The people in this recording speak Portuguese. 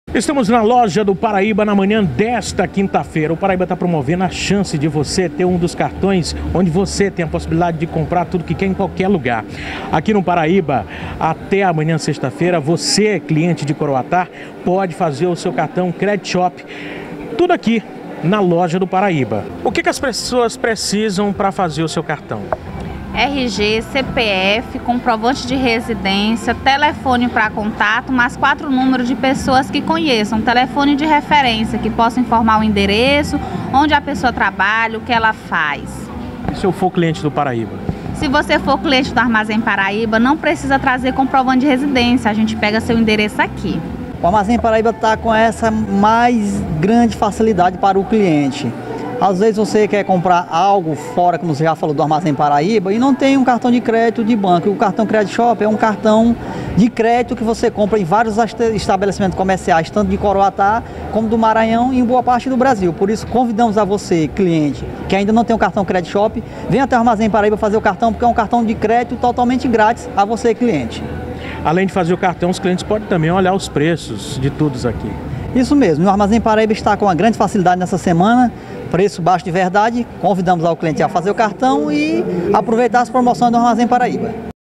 Estamos na loja do Paraíba na manhã desta quinta-feira. O Paraíba está promovendo a chance de você ter um dos cartões onde você tem a possibilidade de comprar tudo que quer em qualquer lugar. Aqui no Paraíba, até amanhã sexta-feira, você, cliente de Coroatá, pode fazer o seu cartão Credit Shop, tudo aqui na loja do Paraíba. O que as pessoas precisam para fazer o seu cartão? RG, CPF, comprovante de residência, telefone para contato, mais 4 números de pessoas que conheçam, telefone de referência, que possa informar o endereço, onde a pessoa trabalha, o que ela faz. E se eu for cliente do Paraíba? Se você for cliente do Armazém Paraíba, não precisa trazer comprovante de residência, a gente pega seu endereço aqui. O Armazém Paraíba está com essa mais grande facilidade para o cliente. Às vezes você quer comprar algo fora, como você já falou, do Armazém Paraíba, e não tem um cartão de crédito de banco. O cartão Credit Shop é um cartão de crédito que você compra em vários estabelecimentos comerciais, tanto de Coroatá como do Maranhão e em boa parte do Brasil. Por isso, convidamos a você, cliente, que ainda não tem um cartão Credit Shop, venha até o Armazém Paraíba fazer o cartão, porque é um cartão de crédito totalmente grátis a você, cliente. Além de fazer o cartão, os clientes podem também olhar os preços de todos aqui. Isso mesmo, o Armazém Paraíba está com uma grande facilidade nessa semana, preço baixo de verdade. Convidamos ao cliente a fazer o cartão e aproveitar as promoções do Armazém Paraíba.